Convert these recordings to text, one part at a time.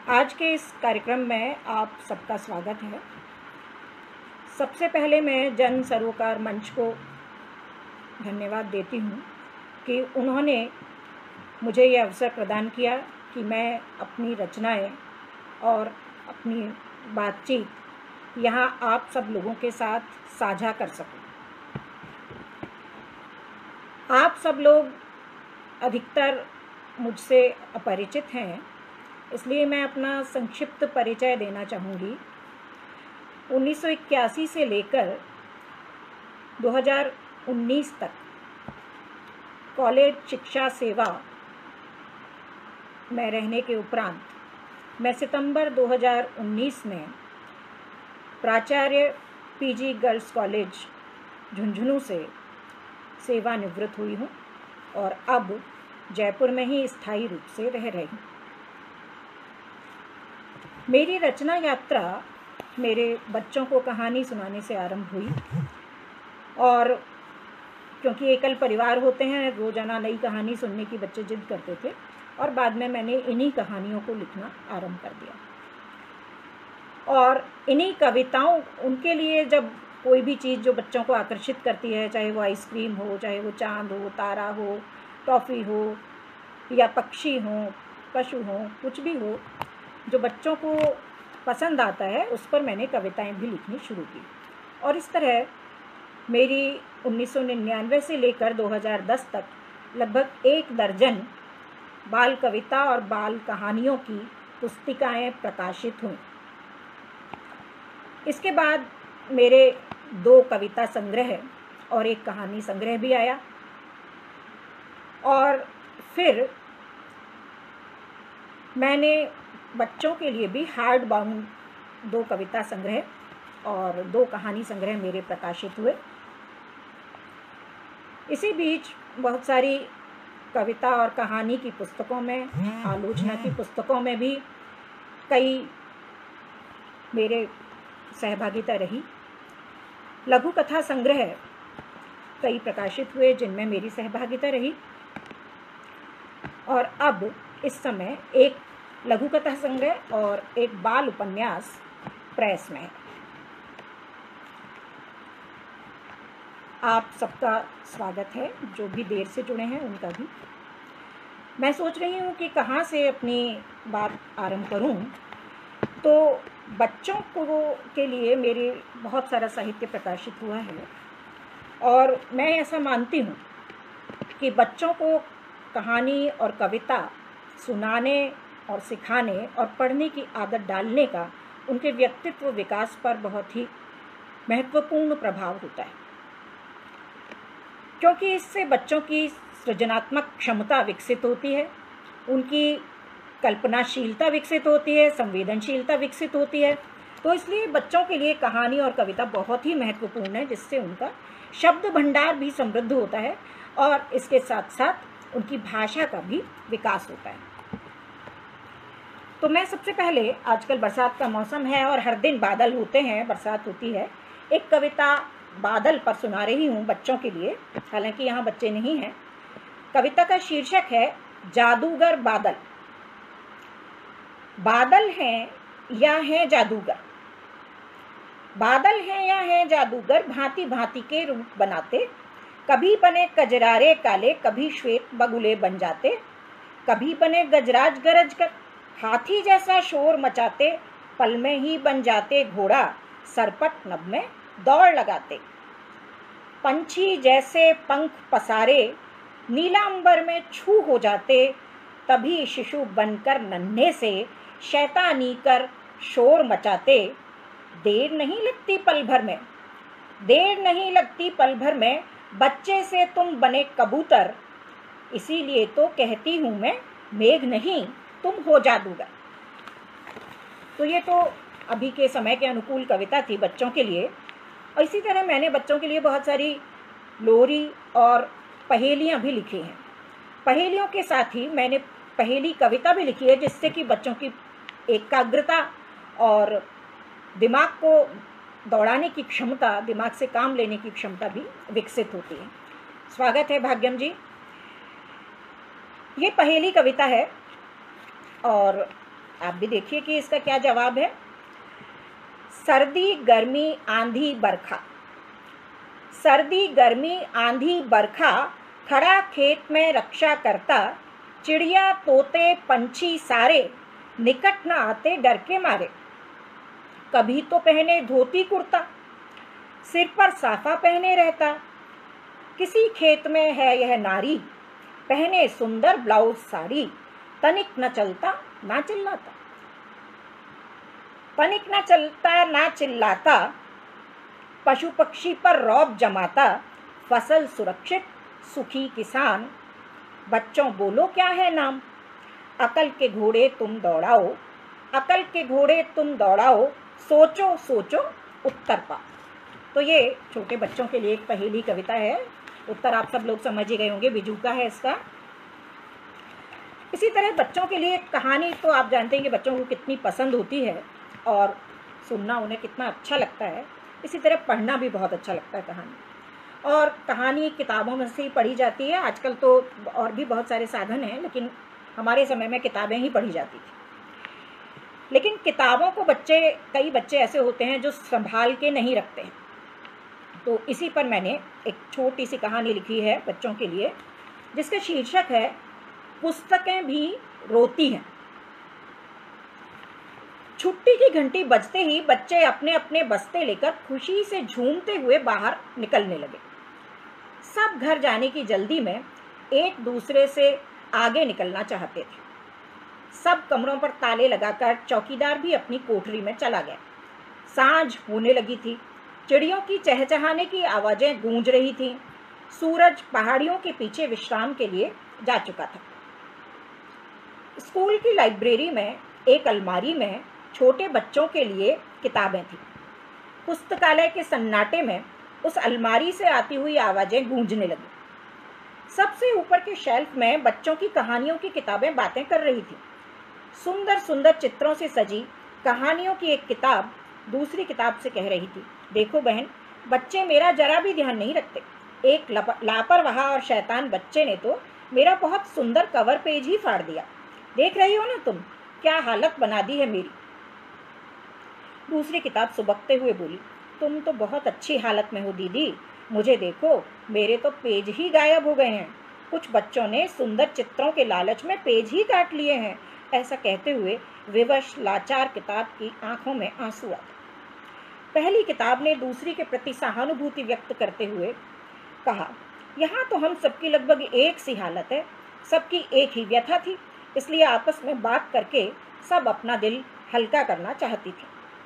आज के इस कार्यक्रम में आप सबका स्वागत है। सबसे पहले मैं जन सरोकार मंच को धन्यवाद देती हूँ कि उन्होंने मुझे ये अवसर प्रदान किया कि मैं अपनी रचनाएं और अपनी बातचीत यहाँ आप सब लोगों के साथ साझा कर सकूँ। आप सब लोग अधिकतर मुझसे अपरिचित हैं, इसलिए मैं अपना संक्षिप्त परिचय देना चाहूँगी। 1981 से लेकर 2019 तक कॉलेज शिक्षा सेवा में रहने के उपरांत मैं सितंबर 2019 में प्राचार्य पीजी गर्ल्स कॉलेज झुंझुनू से सेवानिवृत्त हुई हूँ और अब जयपुर में ही स्थायी रूप से रह रही हूँ। मेरी रचना यात्रा मेरे बच्चों को कहानी सुनाने से आरंभ हुई और क्योंकि एकल परिवार होते हैं, रोजाना नई कहानी सुनने की बच्चे जिद करते थे और बाद में मैंने इन्हीं कहानियों को लिखना आरंभ कर दिया। और इन्हीं कविताओं, उनके लिए जब कोई भी चीज़ जो बच्चों को आकर्षित करती है, चाहे वो आइसक्रीम हो, चाहे वो चांद हो, तारा हो, टॉफ़ी हो या पक्षी हो, पशु हो, कुछ भी हो जो बच्चों को पसंद आता है, उस पर मैंने कविताएं भी लिखनी शुरू की। और इस तरह मेरी 1999 से लेकर 2010 तक लगभग 1 दर्जन बाल कविता और बाल कहानियों की पुस्तिकाएं प्रकाशित हुईं। इसके बाद मेरे 2 कविता संग्रह और 1 कहानी संग्रह भी आया और फिर मैंने बच्चों के लिए भी हार्ड बाउंड 2 कविता संग्रह और 2 कहानी संग्रह मेरे प्रकाशित हुए। इसी बीच बहुत सारी कविता और कहानी की पुस्तकों में, आलोचना की पुस्तकों में भी कई मेरे सहभागिता रही। लघु कथा संग्रह कई प्रकाशित हुए जिनमें मेरी सहभागिता रही और अब इस समय 1 लघु कथा संग्रह और 1 बाल उपन्यास प्रेस में है। आप सबका स्वागत है, जो भी देर से जुड़े हैं उनका भी। मैं सोच रही हूँ कि कहाँ से अपनी बात आरंभ करूँ, तो बच्चों के लिए मेरे बहुत सारा साहित्य प्रकाशित हुआ है और मैं ऐसा मानती हूँ कि बच्चों को कहानी और कविता सुनाने और सिखाने और पढ़ने की आदत डालने का उनके व्यक्तित्व विकास पर बहुत ही महत्वपूर्ण प्रभाव होता है, क्योंकि इससे बच्चों की सृजनात्मक क्षमता विकसित होती है, उनकी कल्पनाशीलता विकसित होती है, संवेदनशीलता विकसित होती है। तो इसलिए बच्चों के लिए कहानी और कविता बहुत ही महत्वपूर्ण है, जिससे उनका शब्द भंडार भी समृद्ध होता है और इसके साथ साथ उनकी भाषा का भी विकास होता है। तो मैं सबसे पहले, आजकल बरसात का मौसम है और हर दिन बादल होते हैं, बरसात होती है, एक कविता बादल पर सुना रही हूँ बच्चों के लिए। हालांकि यहाँ बच्चे नहीं हैं। कविता का शीर्षक है जादूगर बादल। बादल हैं या हैं जादूगर, बादल हैं या हैं जादूगर, भांति भांति के रूप बनाते, कभी बने कजरारे काले, कभी श्वेत बगुले बन जाते, कभी बने गजराज गरज कर, हाथी जैसा शोर मचाते, पल में ही बन जाते घोड़ा, सरपट नभ में दौड़ लगाते, पंछी जैसे पंख पसारे, नीलांबर में छू हो जाते, तभी शिशु बनकर नन्हे से शैतानी कर शोर मचाते, देर नहीं लगती पल भर में, देर नहीं लगती पल भर में, बच्चे से तुम बने कबूतर, इसीलिए तो कहती हूँ मैं, मेघ नहीं तुम हो जादूगर। तो ये तो अभी के समय के अनुकूल कविता थी बच्चों के लिए। और इसी तरह मैंने बच्चों के लिए बहुत सारी लोरी और पहेलियाँ भी लिखी हैं। पहेलियों के साथ ही मैंने पहेली कविता भी लिखी है, जिससे कि बच्चों की एकाग्रता और दिमाग को दौड़ाने की क्षमता, दिमाग से काम लेने की क्षमता भी विकसित होती है। स्वागत है भाग्यम जी। ये पहेली कविता है और आप भी देखिए कि इसका क्या जवाब है। सर्दी गर्मी आंधी बरखा। सर्दी गर्मी आंधी बरखा, खड़ा खेत में रक्षा करता, चिड़िया तोते पंछी सारे, निकट न आते डर के मारे। कभी तो पहने धोती कुर्ता, सिर पर साफा पहने रहता, किसी खेत में है यह नारी, पहने सुंदर ब्लाउज साड़ी, तनिक न चलता ना चिल्लाता। तनिक न चलता ना चिल्लाता, पशु पक्षी पर रौब जमाता, फसल सुरक्षित सुखी किसान, बच्चों बोलो क्या है नाम, अकल के घोड़े तुम दौड़ाओ, अकल के घोड़े तुम दौड़ाओ, सोचो सोचो उत्तर पाओ। तो ये छोटे बच्चों के लिए एक पहेली कविता है। उत्तर आप सब लोग समझ ही गए होंगे, बिजू का है इसका। इसी तरह बच्चों के लिए कहानी तो आप जानते हैं कि बच्चों को कितनी पसंद होती है और सुनना उन्हें कितना अच्छा लगता है। इसी तरह पढ़ना भी बहुत अच्छा लगता है कहानी। और कहानी किताबों में से ही पढ़ी जाती है। आजकल तो और भी बहुत सारे साधन हैं, लेकिन हमारे समय में किताबें ही पढ़ी जाती थी। लेकिन किताबों को कई बच्चे ऐसे होते हैं जो संभाल के नहीं रखते हैं। तो इसी पर मैंने एक छोटी सी कहानी लिखी है बच्चों के लिए, जिसका शीर्षक है पुस्तकें भी रोती हैं। छुट्टी की घंटी बजते ही बच्चे अपने अपने बस्ते लेकर खुशी से झूमते हुए बाहर निकलने लगे। सब घर जाने की जल्दी में एक दूसरे से आगे निकलना चाहते थे। सब कमरों पर ताले लगाकर चौकीदार भी अपनी कोठरी में चला गया। सांझ होने लगी थी। चिड़ियों की चहचहाने की आवाजें गूंज रही थीं। सूरज पहाड़ियों के पीछे विश्राम के लिए जा चुका था। स्कूल की लाइब्रेरी में एक अलमारी में छोटे बच्चों के लिए किताबें थीं। पुस्तकालय के सन्नाटे में उस अलमारी से आती हुई आवाजें गूंजने लगी। सबसे ऊपर के शेल्फ में बच्चों की कहानियों की किताबें बातें कर रही थीं। सुंदर सुंदर चित्रों से सजी कहानियों की एक किताब दूसरी किताब से कह रही थी, देखो बहन, बच्चे मेरा जरा भी ध्यान नहीं रखते। एक लापरवाह और शैतान बच्चे ने तो मेरा बहुत सुंदर कवर पेज ही फाड़ दिया। देख रही हो ना तुम, क्या हालत बना दी है मेरी। दूसरी किताब सुबकते हुए बोली, तुम तो बहुत अच्छी हालत में हो दीदी, मुझे देखो, मेरे तो पेज ही गायब हो गए हैं। कुछ बच्चों ने सुंदर चित्रों के लालच में पेज ही काट लिए हैं। ऐसा कहते हुए विवश लाचार किताब की आंखों में आंसू आ गए। पहली किताब ने दूसरी के प्रति सहानुभूति व्यक्त करते हुए कहा, यहाँ तो हम सबकी लगभग एक सी हालत है, सबकी एक ही व्यथा थी, इसलिए आपस में बात करके सब अपना दिल हल्का करना चाहती थी।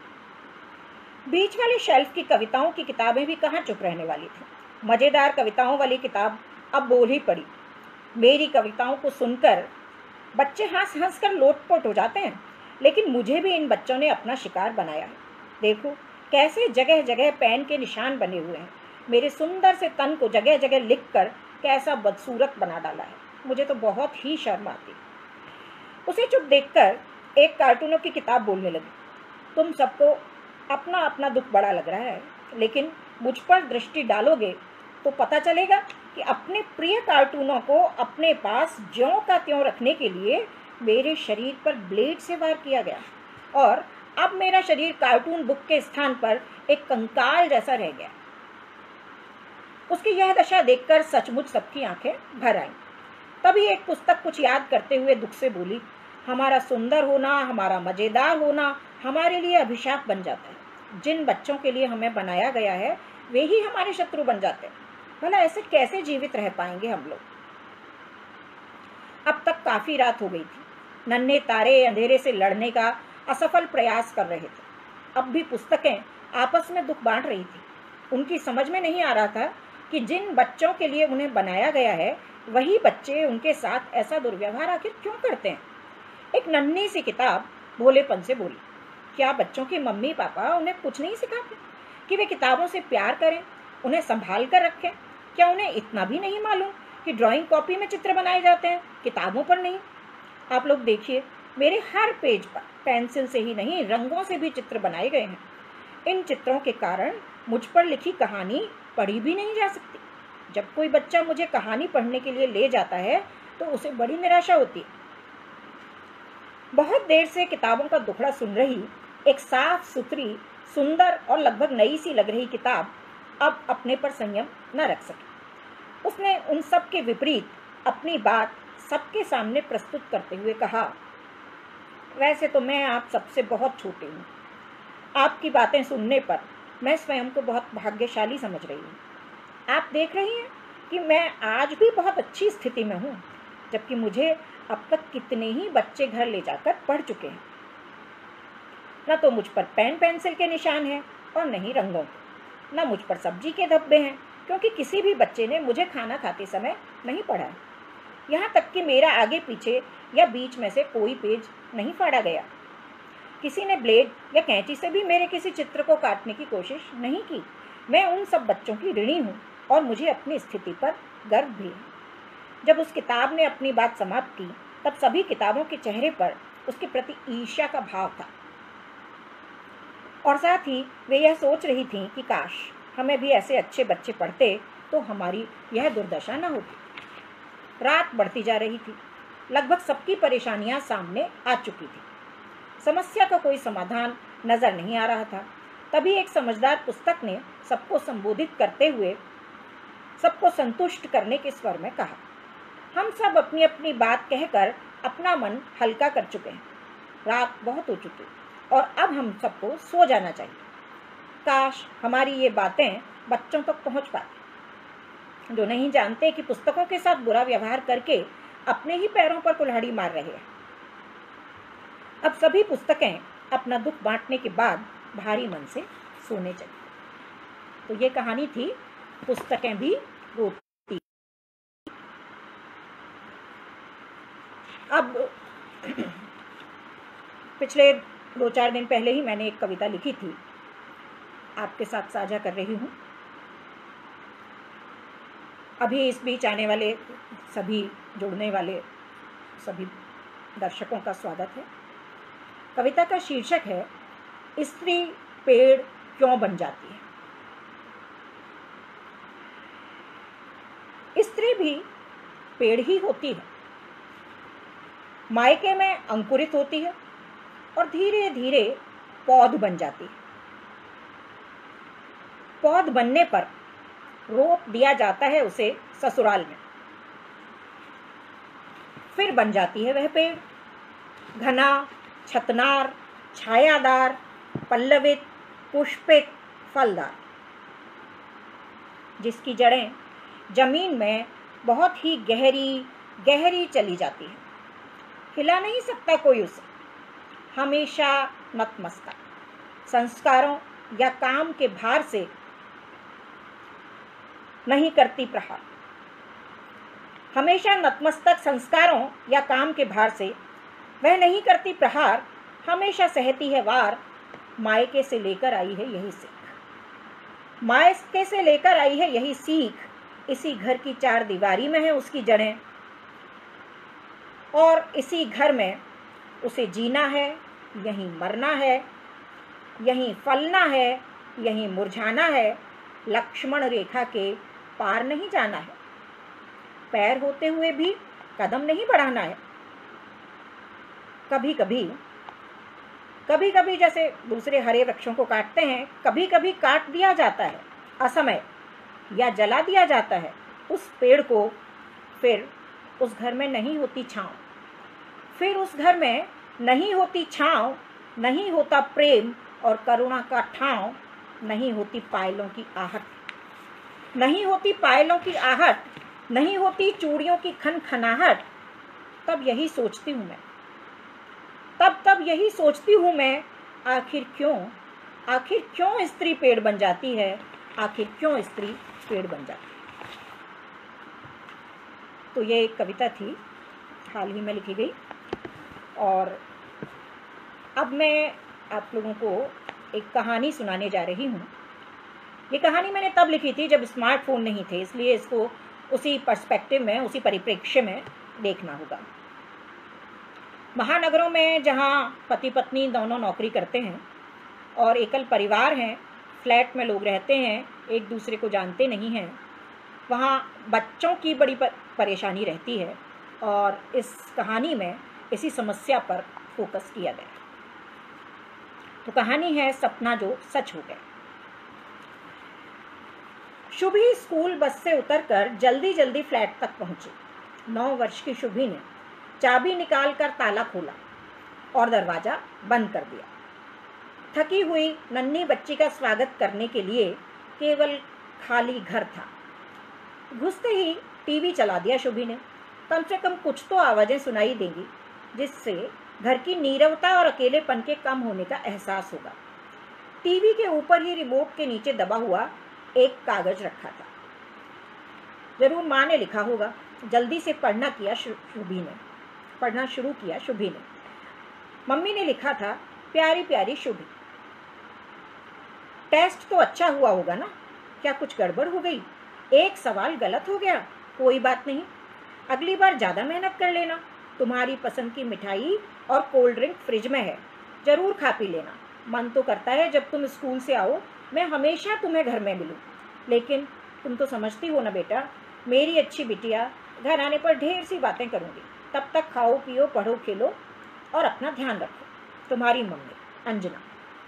बीच वाले शेल्फ की कविताओं की किताबें भी कहाँ चुप रहने वाली थी। मजेदार कविताओं वाली किताब अब बोल ही पड़ी। मेरी कविताओं को सुनकर बच्चे हंस हंस कर लोटपोट हो जाते हैं, लेकिन मुझे भी इन बच्चों ने अपना शिकार बनाया है। देखो कैसे जगह जगह पेन के निशान बने हुए हैं। मेरे सुंदर से तन को जगह जगह लिख कर कैसा बदसूरत बना डाला है। मुझे तो बहुत ही शर्म आती। उसे चुप देखकर एक कार्टूनों की किताब बोलने लगी, तुम सबको अपना अपना दुख बड़ा लग रहा है, लेकिन मुझ पर दृष्टि डालोगे तो पता चलेगा कि अपने प्रिय कार्टूनों को अपने पास ज्यों का त्यों रखने के लिए मेरे शरीर पर ब्लेड से वार किया गया, और अब मेरा शरीर कार्टून बुक के स्थान पर एक कंकाल जैसा रह गया। उसकी यह दशा देखकर सचमुच सबकी आंखें भर आईं। तभी एक पुस्तक कुछ याद करते हुए दुख से बोली, हमारा सुंदर होना, हमारा मजेदार होना हमारे लिए अभिशाप बन जाता है। जिन बच्चों के लिए हमें बनाया गया है वे ही हमारे शत्रु बन जाते हैं। भला ऐसे कैसे जीवित रह पाएंगे हम लोग। अब तक काफी रात हो गई थी। नन्हे तारे अंधेरे से लड़ने का असफल प्रयास कर रहे थे। अब भी पुस्तकें आपस में दुख बांट रही थी। उनकी समझ में नहीं आ रहा था कि जिन बच्चों के लिए उन्हें बनाया गया है वही बच्चे उनके साथ ऐसा दुर्व्यवहार आखिर क्यों करते हैं। एक नन्ही सी किताब भोलेपन से बोली, क्या बच्चों की मम्मी पापा उन्हें कुछ नहीं सिखाते कि वे किताबों से प्यार करें, उन्हें संभाल कर रखें? क्या उन्हें इतना भी नहीं मालूम कि ड्राइंग कॉपी में चित्र बनाए जाते हैं, किताबों पर नहीं? आप लोग देखिए, मेरे हर पेज पर पेंसिल से ही नहीं रंगों से भी चित्र बनाए गए हैं। इन चित्रों के कारण मुझ पर लिखी कहानी पढ़ी भी नहीं जा सकती। जब कोई बच्चा मुझे कहानी पढ़ने के लिए ले जाता है तो उसे बड़ी निराशा होती है। बहुत देर से किताबों का दुखड़ा सुन रही एक साफ सुथरी, सुंदर और लगभग नई सी लग रही किताब अब अपने पर संयम न रख सकी। उसने उन सब के विपरीत अपनी बात सबके सामने प्रस्तुत करते हुए कहा, वैसे तो मैं आप सबसे बहुत छोटी हूँ। आपकी बातें सुनने पर मैं स्वयं को बहुत भाग्यशाली समझ रही हूँ। आप देख रही हैं कि मैं आज भी बहुत अच्छी स्थिति में हूँ, जबकि मुझे अब तक कितने ही बच्चे घर ले जाकर पढ़ चुके हैं। न तो मुझ पर पेन पेंसिल के निशान हैं और न ही रंगों के, न मुझ पर सब्जी के धब्बे हैं, क्योंकि किसी भी बच्चे ने मुझे खाना खाते समय नहीं पढ़ा है। यहाँ तक कि मेरा आगे पीछे या बीच में से कोई पेज नहीं फाड़ा गया। किसी ने ब्लेड या कैंची से भी मेरे किसी चित्र को काटने की कोशिश नहीं की। मैं उन सब बच्चों की ऋणी हूँ और मुझे अपनी स्थिति पर गर्व भी है। जब उस किताब ने अपनी बात समाप्त की, तब सभी किताबों के चेहरे पर उसके प्रति ईर्ष्या का भाव था, और साथ ही वे यह सोच रही थीं कि काश हमें भी ऐसे अच्छे बच्चे पढ़ते तो हमारी यह दुर्दशा न होती। रात बढ़ती जा रही थी। लगभग सबकी परेशानियां सामने आ चुकी थी। समस्या का कोई समाधान नजर नहीं आ रहा था। तभी एक समझदार पुस्तक ने सबको संबोधित करते हुए सबको संतुष्ट करने के स्वर में कहा, हम सब अपनी अपनी बात कहकर अपना मन हल्का कर चुके हैं। रात बहुत हो चुकी और अब हम सबको सो जाना चाहिए। काश हमारी ये बातें बच्चों तक पहुंच पाती, जो नहीं जानते कि पुस्तकों के साथ बुरा व्यवहार करके अपने ही पैरों पर कुल्हाड़ी मार रहे हैं। अब सभी पुस्तकें अपना दुख बांटने के बाद भारी मन से सोने चली। तो ये कहानी थी पुस्तकें भी रोती। अब पिछले 2-4 दिन पहले ही मैंने एक कविता लिखी थी, आपके साथ साझा कर रही हूँ। अभी इस बीच आने वाले सभी जुड़ने वाले सभी दर्शकों का स्वागत है। कविता का शीर्षक है, स्त्री पेड़ क्यों बन जाती है। स्त्री भी पेड़ ही होती है। मायके में अंकुरित होती है और धीरे धीरे पौध बन जाती है। पौध बनने पर रोप दिया जाता है उसे ससुराल में। फिर बन जाती है वह पेड़, घना, छतनार, छायादार, पल्लवित, पुष्पित, फलदार, जिसकी जड़ें जमीन में बहुत ही गहरी गहरी चली जाती है। हिला नहीं सकता कोई उसे, हमेशा नतमस्तक, संस्कारों या काम के भार से नहीं करती प्रहार। हमेशा नतमस्तक, संस्कारों या काम के भार से वह नहीं करती प्रहार, हमेशा सहती है वार। मायके से लेकर आई है यही सीख, मायके से लेकर आई है यही सीख। इसी घर की 4 दीवारी में है उसकी जड़ें, और इसी घर में उसे जीना है, यहीं मरना है, यहीं फलना है, यहीं मुरझाना है। लक्ष्मण रेखा के पार नहीं जाना है, पैर होते हुए भी कदम नहीं बढ़ाना है। कभी कभी जैसे दूसरे हरे वृक्षों को काटते हैं, कभी कभी काट दिया जाता है असमय, या जला दिया जाता है उस पेड़ को। फिर उस घर में नहीं होती छांव, फिर उस घर में नहीं होती छांव, नहीं होता प्रेम और करुणा का ठाव, नहीं होती पायलों की आहट, नहीं होती पायलों की आहट, नहीं होती चूड़ियों की खनखनाहट। तब यही सोचती हूँ मैं, तब यही सोचती हूँ मैं, आखिर क्यों स्त्री पेड़ बन जाती है, आखिर क्यों स्त्री पेड़ बन जाती है। तो ये एक कविता थी, हाल ही में लिखी गई। और अब मैं आप लोगों को एक कहानी सुनाने जा रही हूँ। ये कहानी मैंने तब लिखी थी जब स्मार्टफोन नहीं थे, इसलिए इसको उसी पर्सपेक्टिव में, उसी परिप्रेक्ष्य में देखना होगा। महानगरों में जहाँ पति पत्नी दोनों नौकरी करते हैं और एकल परिवार हैं, फ्लैट में लोग रहते हैं, एक दूसरे को जानते नहीं हैं, वहाँ बच्चों की बड़ी परेशानी रहती है। और इस कहानी में इसी समस्या पर फोकस किया गया। तो कहानी है सपना जो सच हो गया। शुभी स्कूल बस से उतरकर जल्दी जल्दी फ्लैट तक पहुंची। 9 वर्ष की शुभी ने चाबी निकालकर ताला खोला और दरवाजा बंद कर दिया। थकी हुई नन्ही बच्ची का स्वागत करने के लिए केवल खाली घर था। घुसते ही टीवी चला दिया शुभी ने। कम से कम कुछ तो आवाजें सुनाई देंगी जिससे घर की नीरवता और अकेलेपन के कम होने का एहसास होगा। टीवी के ऊपर ही रिमोट के नीचे दबा हुआ एक कागज रखा था। जरूर माँ ने लिखा होगा। जल्दी से पढ़ना शुरू किया शुभी ने। मम्मी ने लिखा था, प्यारी प्यारी शुभी, टेस्ट तो अच्छा हुआ होगा ना? क्या कुछ गड़बड़ हो गई? एक सवाल गलत हो गया? कोई बात नहीं, अगली बार ज्यादा मेहनत कर लेना। तुम्हारी पसंद की मिठाई और कोल्ड ड्रिंक फ्रिज में है, जरूर खा पी लेना। मन तो करता है जब तुम स्कूल से आओ मैं हमेशा तुम्हें घर में मिलूं, लेकिन तुम तो समझती हो ना बेटा, मेरी अच्छी बिटिया, घर आने पर ढेर सी बातें करूंगी। तब तक खाओ पियो पढ़ो खेलो और अपना ध्यान रखो। तुम्हारी मम्मी अंजना।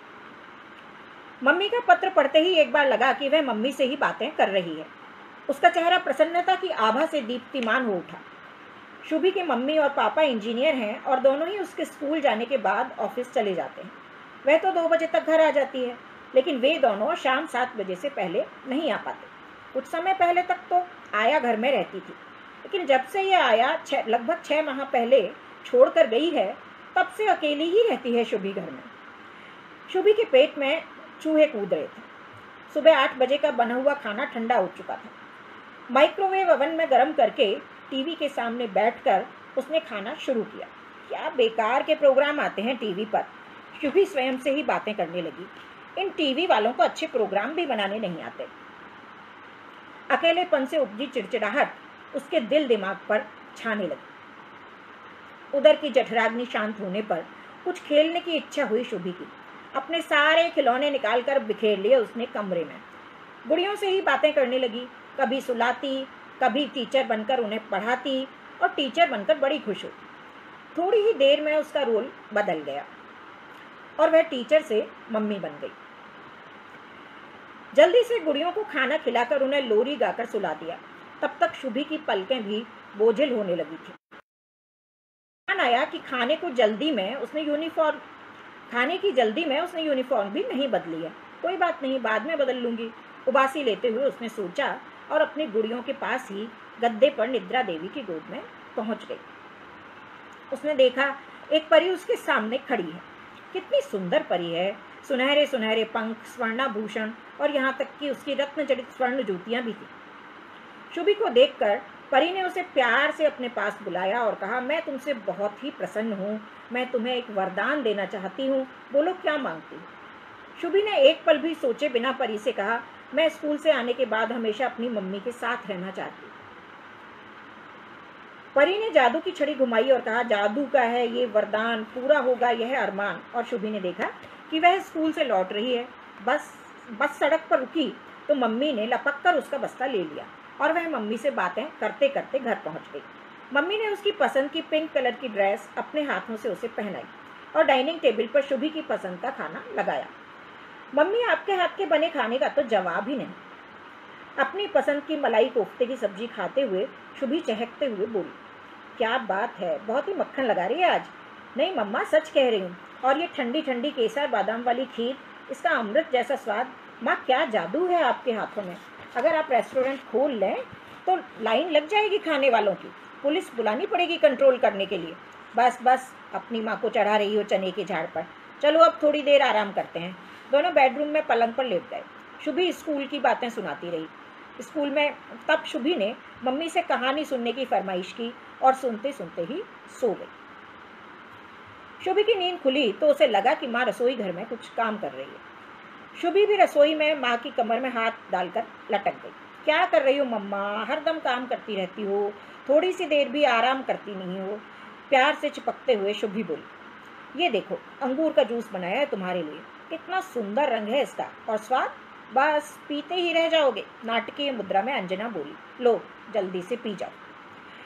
मम्मी का पत्र पढ़ते ही एक बार लगा कि वह मम्मी से ही बातें कर रही है। उसका चेहरा प्रसन्नता की आभा से दीप्तिमान हो उठा। शुभी की मम्मी और पापा इंजीनियर हैं और दोनों ही उसके स्कूल जाने के बाद ऑफिस चले जाते हैं। वह तो 2 बजे तक घर आ जाती है, लेकिन वे दोनों शाम 7 बजे से पहले नहीं आ पाते। कुछ समय पहले तक तो आया घर में रहती थी, लेकिन जब से यह आया लगभग 6 माह पहले छोड़कर गई है, तब से अकेली ही रहती है शुभी घर में। शुभी के पेट में चूहे कूद रहे थे। सुबह 8 बजे का बना हुआ खाना ठंडा हो चुका था। माइक्रोवेव ओवन में गर्म करके टीवी के सामने बैठकर उसने खाना शुरू किया। क्या बेकार के प्रोग्राम आते हैं टीवी पर, शुभी स्वयं से ही बातें करने लगी। इन टीवी वालों को अच्छे प्रोग्राम भी बनाने नहीं आते। अकेलेपन से उपजी चिड़चिड़ाहट उसके दिल दिमाग पर छाने लगी। उधर की जठराग्नि शांत होने पर कुछ खेलने की इच्छा हुई शुभी की। अपने सारे खिलौने निकालकर बिखेर लिए उसने कमरे में। गुड़ियों से ही बातें करने लगी। कभी सुलाती, कभी टीचर बनकर उन्हें पढ़ाती और टीचर बनकर बड़ी खुश हुई। थोड़ी ही देर में उसका रोल बदल गया और वह टीचर से मम्मी बन गई। जल्दी से गुड़ियों को खाना खिलाकर उन्हें लोरी गाकर सुला दिया। तब तक शुभी की पलकें भी बोझिल होने लगी थी। ध्यान आया कि खाने की जल्दी में उसने यूनिफॉर्म भी नहीं बदली है। कोई बात नहीं, बाद में बदल लूंगी, उबासी लेते हुए उसने सोचा और अपनी गुड़ियों के पास ही गद्दे पर निद्रा देवी की गोद में पहुंच गई। उसने देखा एक परी उसके सामने खड़ी है। कितनी सुंदर परी है, सुनहरे सुनहरे पंख, स्वर्णाभूषण और यहाँ तक कि उसकी रत्न जड़ित स्वर्ण जूतियां भी थी। शुभी को देखकर परी ने उसे प्यार से अपने पास बुलाया और कहा, मैं तुमसे बहुत ही प्रसन्न हूँ, मैं तुम्हें एक वरदान देना चाहती हूँ, बोलो क्या मांगती हो? शुभी ने एक पल भी सोचे बिना परी से कहा, मैं स्कूल से आने के बाद हमेशा अपनी मम्मी के साथ रहना चाहती हूँ। परी ने जादू की छड़ी घुमाई और कहा, जादू का है ये वरदान, पूरा होगा यह अरमान। और शुभी ने देखा कि वह स्कूल से लौट रही है। बस सड़क पर रुकी तो मम्मी ने लपक कर उसका बस्ता ले लिया और वह मम्मी से बातें करते करते घर पहुंच गई। मम्मी ने उसकी पसंद की पिंक कलर की ड्रेस अपने हाथों से उसे पहनाई और डाइनिंग टेबल पर शुभी की पसंद का खाना लगाया। मम्मी, आपके हाथ के बने खाने का तो जवाब ही नहीं। अपनी पसंद की मलाई कोफ्ते की सब्जी खाते हुए शुभी चहकते हुए बोली, क्या बात है, बहुत ही मक्खन लगा रही है आज। नहीं मम्मा, सच कह रही हूँ। और ये ठंडी ठंडी केसर बादाम वाली खीर, इसका अमृत जैसा स्वाद। माँ, क्या जादू है आपके हाथों में। अगर आप रेस्टोरेंट खोल लें तो लाइन लग जाएगी खाने वालों की, पुलिस बुलानी पड़ेगी कंट्रोल करने के लिए। बस अपनी माँ को चढ़ा रही हो चने के झाड़ पर। चलो अब थोड़ी देर आराम करते हैं। दोनों बेडरूम में पलंग पर लेट गए। शुभी स्कूल की बातें सुनाती रही। स्कूल में तब शुभी ने मम्मी से कहानी सुनने की फरमाइश की और सुनते सुनते ही सो गई। शुभी की नींद खुली तो उसे लगा कि माँ रसोई घर में कुछ काम कर रही है। शुभी भी रसोई में माँ की कमर में हाथ डालकर लटक गई। क्या कर रही हो मम्मा, हरदम काम करती रहती हो, थोड़ी सी देर भी आराम करती नहीं हो। प्यार से चिपकते हुए शुभी बोली, ये देखो अंगूर का जूस बनाया है तुम्हारे लिए, कितना सुंदर रंग है इसका और स्वाद, बस पीते ही रह जाओगे। नाटकीय मुद्रा में अंजना बोली, लो जल्दी से पी जाओ।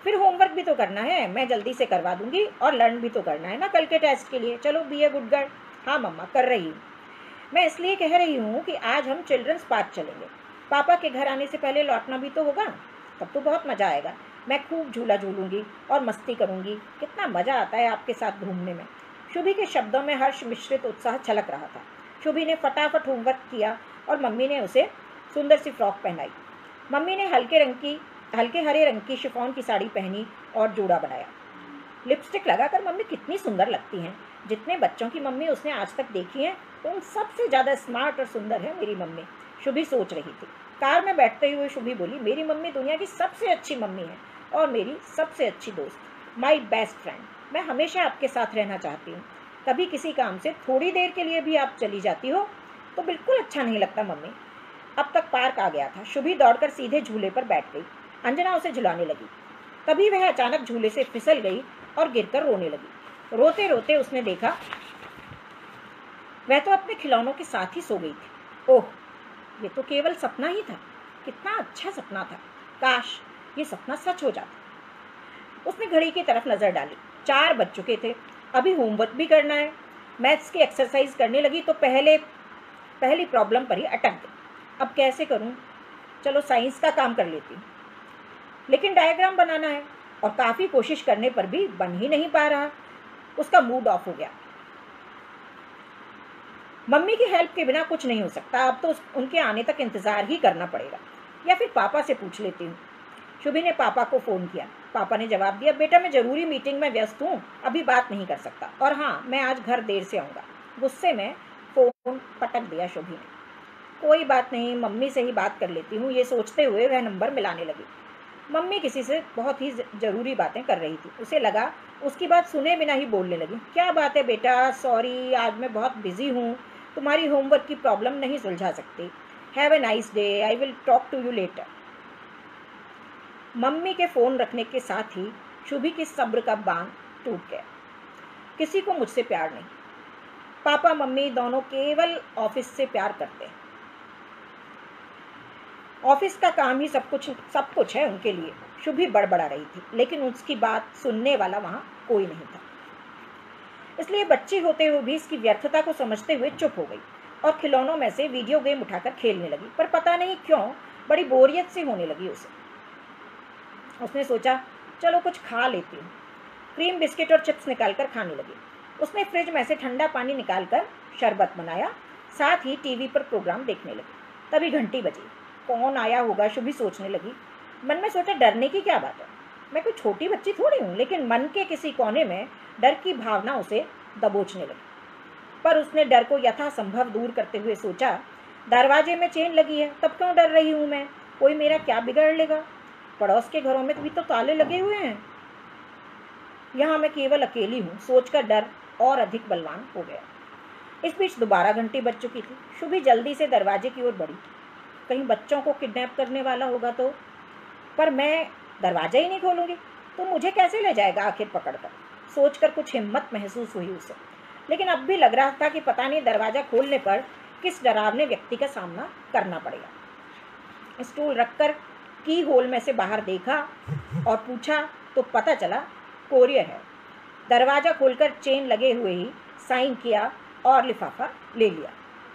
फिर होमवर्क भी तो करना है, मैं जल्दी से करवा दूंगी, और लर्न भी तो करना है ना कल के टेस्ट के लिए। चलो बी ए गुड गर्ल। हाँ मम्मा कर रही हूँ। मैं इसलिए कह रही हूँ कि आज हम चिल्ड्रंस पार्क चलेंगे। पापा के घर आने से पहले लौटना भी तो होगा, तब तो बहुत मज़ा आएगा। मैं खूब झूला झूलूंगी और मस्ती करूंगी। कितना मज़ा आता है आपके साथ घूमने में। शुभी के शब्दों में हर्ष मिश्रित उत्साह छलक रहा था। शुभी ने फटाफट होमवर्क किया और मम्मी ने उसे सुंदर सी फ्रॉक पहनाई। मम्मी ने हल्के हरे रंग की शिफॉन की साड़ी पहनी और जोड़ा बनाया। लिपस्टिक लगाकर मम्मी कितनी सुंदर लगती हैं। जितने बच्चों की मम्मी उसने आज तक देखी हैं, तो उन सबसे ज़्यादा स्मार्ट और सुंदर है मेरी मम्मी, शुभी सोच रही थी। कार में बैठते हुए शुभी बोली, मेरी मम्मी दुनिया की सबसे अच्छी मम्मी है और मेरी सबसे अच्छी दोस्त, माई बेस्ट फ्रेंड। मैं हमेशा आपके साथ रहना चाहती हूँ। कभी किसी काम से थोड़ी देर के लिए भी आप चली जाती हो तो बिल्कुल अच्छा नहीं लगता मम्मी। अब तक पार्क आ गया था। शुभी दौड़कर सीधे झूले पर बैठ गई। अंजना उसे झुलाने लगी। तभी वह अचानक झूले से फिसल गई और गिरकर रोने लगी। रोते रोते उसने देखा वह तो अपने खिलौनों के साथ ही सो गई थी। ओह, ये तो केवल सपना ही था। कितना अच्छा सपना था। काश ये सपना सच हो जाता। उसने घड़ी की तरफ नजर डाली। 4 बज चुके थे। अभी होमवर्क भी करना है। मैथ्स की एक्सरसाइज करने लगी तो पहली प्रॉब्लम पर ही अटक गई। अब कैसे करूं? चलो साइंस का काम कर लेती हूँ, लेकिन डायग्राम बनाना है और काफ़ी कोशिश करने पर भी बन ही नहीं पा रहा। उसका मूड ऑफ हो गया। मम्मी की हेल्प के बिना कुछ नहीं हो सकता। अब तो उनके आने तक इंतज़ार ही करना पड़ेगा, या फिर पापा से पूछ लेती हूँ। शुभी ने पापा को फ़ोन किया। पापा ने जवाब दिया, बेटा मैं ज़रूरी मीटिंग में व्यस्त हूँ, अभी बात नहीं कर सकता, और हाँ मैं आज घर देर से आऊँगा। गुस्से में फ़ोन पटक दिया शुभी ने। कोई बात नहीं, मम्मी से ही बात कर लेती हूँ, ये सोचते हुए वह नंबर मिलाने लगी। मम्मी किसी से बहुत ही ज़रूरी बातें कर रही थी। उसे लगा उसकी बात सुने बिना ही बोलने लगी। क्या बात है बेटा? सॉरी, आज मैं बहुत बिजी हूँ, तुम्हारी होमवर्क की प्रॉब्लम नहीं सुलझा सकती। Have a nice day, I will talk to you later. मम्मी के फ़ोन रखने के साथ ही शुभी की सब्र का बांध टूट गया। किसी को मुझसे प्यार नहीं। पापा मम्मी दोनों केवल ऑफिस से प्यार करते हैं। ऑफिस का काम ही सब कुछ है उनके लिए। शुभी बड़बड़ा रही थी, लेकिन उसकी बात सुनने वाला वहाँ कोई नहीं था। इसलिए बच्ची होते हुए भी इसकी व्यर्थता को समझते हुए चुप हो गई और खिलौनों में से वीडियो गेम उठाकर खेलने लगी। पर पता नहीं क्यों बड़ी बोरियत सी होने लगी उसे। उसने सोचा चलो कुछ खा लेती हूँ। क्रीम बिस्किट और चिप्स निकालकर खाने लगी। उसने फ्रिज में से ठंडा पानी निकालकर शरबत बनाया, साथ ही टीवी पर प्रोग्राम देखने लगी। तभी घंटी बजी। कौन आया होगा, शुभी सोचने लगी। मन में सोचा डरने की क्या बात है, मैं कोई छोटी बच्ची थोड़ी हूँ। लेकिन मन के किसी कोने में डर की भावना उसे दबोचने लगी। पर उसने डर को यथासंभव दूर करते हुए सोचा, दरवाजे में चेन लगी है, तब क्यों डर रही हूँ मैं? कोई मेरा क्या बिगाड़ लेगा? पड़ोस के घरों में भी तो ताले लगे हुए हैं। यहाँ मैं केवल अकेली हूँ, सोचकर डर और अधिक बलवान हो गया। इस बीच दोबारा घंटी बज चुकी थी। शुभी जल्दी से दरवाजे की ओर बढ़ी। कहीं बच्चों को किडनैप करने वाला होगा तो? पर मैं दरवाजा ही नहीं खोलूंगी तो मुझे कैसे ले जाएगा आखिर पकड़कर? सोचकर कुछ हिम्मत महसूस हुई उसे। लेकिन अब भी लग रहा था कि पता नहीं दरवाजा खोलने पर किस डरावने व्यक्ति का सामना करना पड़ेगा। स्टूल रखकर की होल में से बाहर देखा और पूछा तो पता चला कोरियर है। दरवाजा खोलकर चेन लगे हुए ही साइन किया और लिफाफा ले लिया।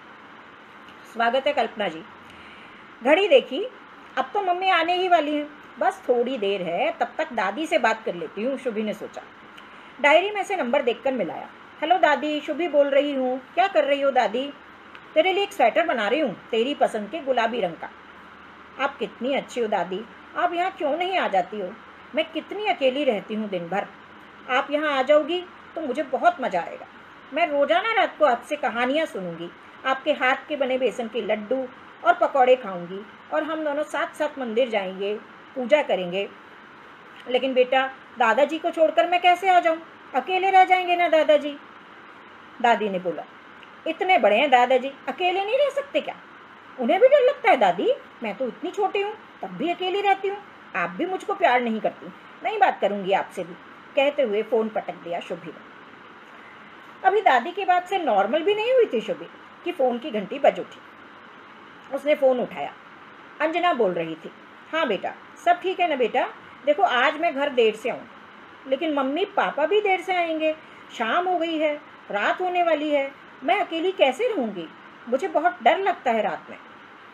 स्वागत है कल्पना जी। घड़ी देखी, अब तो मम्मी आने ही वाली हैं, बस थोड़ी देर है, तब तक दादी से बात कर लेती हूँ, शुभी ने सोचा। डायरी में से नंबर देखकर मिलाया। हेलो दादी, शुभी बोल रही हूँ। क्या कर रही हो दादी? तेरे लिए एक स्वेटर बना रही हूँ, तेरी पसंद के गुलाबी रंग का। आप कितनी अच्छी हो दादी, आप यहाँ क्यों नहीं आ जाती हो? मैं कितनी अकेली रहती हूँ दिन भर। आप यहाँ आ जाओगी तो मुझे बहुत मज़ा आएगा। मैं रोज़ाना रात को आपसे कहानियाँ सुनूंगी, आपके हाथ के बने बेसन के लड्डू और पकौड़े खाऊंगी, और हम दोनों साथ साथ मंदिर जाएंगे, पूजा करेंगे। लेकिन बेटा, दादाजी को छोड़कर मैं कैसे आ जाऊं? अकेले रह जाएंगे ना दादाजी? दादी ने बोला। इतने बड़े हैं दादाजी, अकेले नहीं रह सकते क्या? उन्हें भी डर लगता है दादी? मैं तो इतनी छोटी हूँ, तब भी अकेली रहती हूँ। आप भी मुझको प्यार नहीं करती। नहीं बात करूंगी आपसे भी, कहते हुए फ़ोन पटक दिया शुभी ने। अभी दादी की बात से नॉर्मल भी नहीं हुई थी शुभी कि फ़ोन की घंटी बज उठी। उसने फ़ोन उठाया। अंजना बोल रही थी। हाँ बेटा, सब ठीक है ना बेटा? देखो आज मैं घर देर से आऊँ, लेकिन मम्मी पापा भी देर से आएंगे, शाम हो गई है, रात होने वाली है, मैं अकेली कैसे रहूँगी? मुझे बहुत डर लगता है रात में।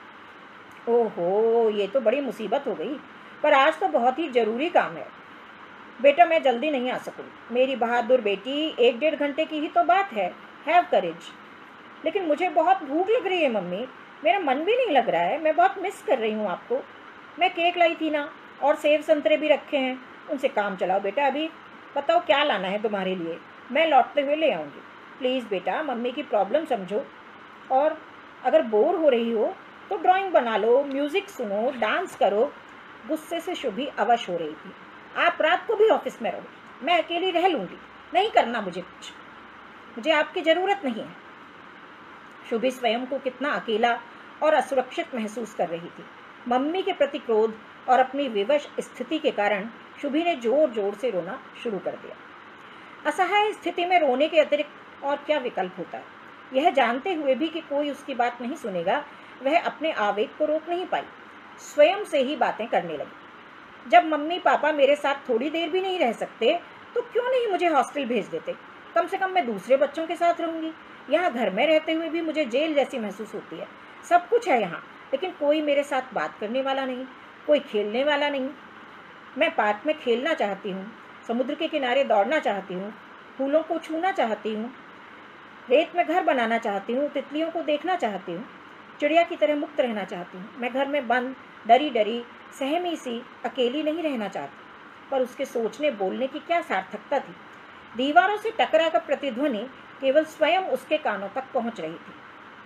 ओहो, ये तो बड़ी मुसीबत हो गई, पर आज तो बहुत ही ज़रूरी काम है। बेटा मैं जल्दी नहीं आ सकूँगी। मेरी बहादुर बेटी, 1-1.5 घंटे की ही तो बात है, हैव करेज। लेकिन मुझे बहुत भूख लग रही है मम्मी, मेरा मन भी नहीं लग रहा है, मैं बहुत मिस कर रही हूँ आपको। मैं केक लाई थी ना, और सेब संतरे भी रखे हैं, उनसे काम चलाओ बेटा। अभी बताओ क्या लाना है तुम्हारे लिए, मैं लौटते हुए ले आऊँगी। प्लीज़ बेटा मम्मी की प्रॉब्लम समझो, और अगर बोर हो रही हो तो ड्राइंग बना लो, म्यूज़िक सुनो, डांस करो। गुस्से से शुभी अवश हो रही थी। आप रात को भी ऑफिस में रहो, मैं अकेली रह लूँगी, नहीं करना मुझे कुछ, मुझे आपकी ज़रूरत नहीं है। शुभी स्वयं को कितना अकेला और असुरक्षित महसूस कर रही थी। मम्मी के प्रति क्रोध और अपनी विवश स्थिति के कारण शुभी ने जोर जोर से रोना शुरू कर दिया। असहाय स्थिति में रोने के अतिरिक्त और क्या विकल्प होता है? यह जानते हुए भी कि कोई उसकी बात नहीं सुनेगा, वह अपने आवेग को रोक नहीं पाई, स्वयं से ही बातें करने लगी। जब मम्मी पापा मेरे साथ थोड़ी देर भी नहीं रह सकते तो क्यों नहीं मुझे हॉस्टल भेज देते? कम से कम मैं दूसरे बच्चों के साथ रहूंगी। यहाँ घर में रहते हुए भी मुझे जेल जैसी महसूस होती है। सब कुछ है यहाँ, लेकिन कोई मेरे साथ बात करने वाला नहीं, कोई खेलने वाला नहीं। मैं पार्क में खेलना चाहती हूँ, समुद्र के किनारे दौड़ना चाहती हूँ, फूलों को छूना चाहती हूँ, रेत में घर बनाना चाहती हूँ, तितलियों को देखना चाहती हूँ, चिड़िया की तरह मुक्त रहना चाहती हूँ। मैं घर में बंद, डरी डरी, सहमी सी, अकेली नहीं रहना चाहती। पर उसके सोचने बोलने की क्या सार्थकता थी? दीवारों से टकरा कर प्रतिध्वनि केवल स्वयं उसके कानों तक पहुंच रही थी।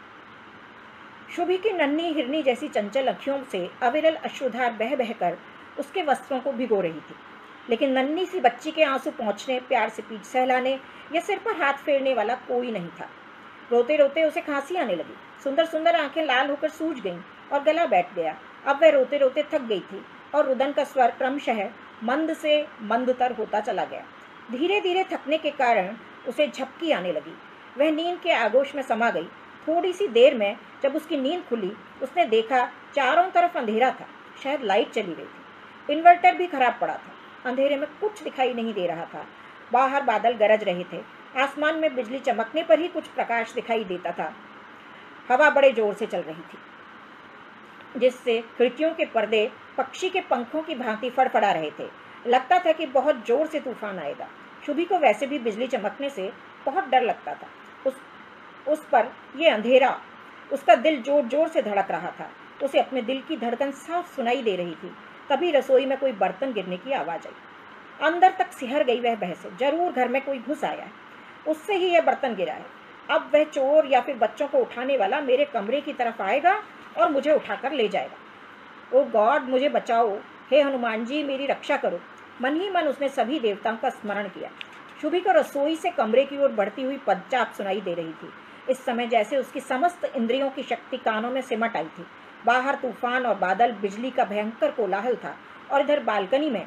शुभी की नन्ही हिरनी जैसी चंचल अखियों से अविरल अश्रुधार बह बहकर उसके वस्त्रों को भिगो रही थी, लेकिन नन्ही सी बच्ची के आंसू पहुंचने, प्यार से पीठ सहलाने या सिर पर हाथ फेरने वाला कोई नहीं था। रोते रोते उसे खांसी आने लगी, सुंदर सुंदर आंखें लाल होकर सूज गईं और गला बैठ गया। अब वह रोते रोते थक गई थी और रुदन का स्वर क्रमशः मंद से मंदतर होता चला गया। धीरे धीरे थकने के कारण उसे झपकी आने लगी। वह नींद के आगोश में समा गई। थोड़ी सी देर में जब उसकी नींद खुली, उसने देखा चारों तरफ अंधेरा था, शायद लाइट चली गई थी। इन्वर्टर भी खराब पड़ा था। अंधेरे में कुछ दिखाई नहीं दे रहा था। बाहर बादल गरज रहे थे, आसमान में बिजली चमकने पर ही कुछ प्रकाश दिखाई देता था। हवा बड़े जोर से चल रही थी, जिससे खिड़कियों के पर्दे पक्षी के पंखों की भांति फड़फड़ा रहे थे। लगता था कि बहुत जोर से तूफान आएगा। शुभी को वैसे भी बिजली चमकने से बहुत डर लगता था। उस पर यह अंधेरा, उसका दिल जोर जोर से धड़क रहा था। उसे अपने दिल की धड़कन साफ सुनाई दे रही थी। तभी रसोई में कोई बर्तन गिरने की आवाज आई। अंदर तक सिहर गई वह बहस। जरूर घर में कोई घुस आया है, उससे ही यह बर्तन गिरा है। अब वह चोर या फिर बच्चों को उठाने वाला मेरे कमरे की तरफ आएगा और मुझे उठाकर ले जाएगा। ओ गॉड, मुझे बचाओ, हे हनुमान जी मेरी रक्षा करो। मन ही मन उसने सभी देवताओं का स्मरण किया। शुभी को रसोई से कमरे की ओर बढ़ती हुई पदचाप सुनाई दे रही थी। इस समय जैसे उसकी समस्त इंद्रियों की शक्ति कानों में सिमट आई थी। बाहर तूफान और बादल, बिजली का भयंकर कोलाहल था, और इधर बालकनी में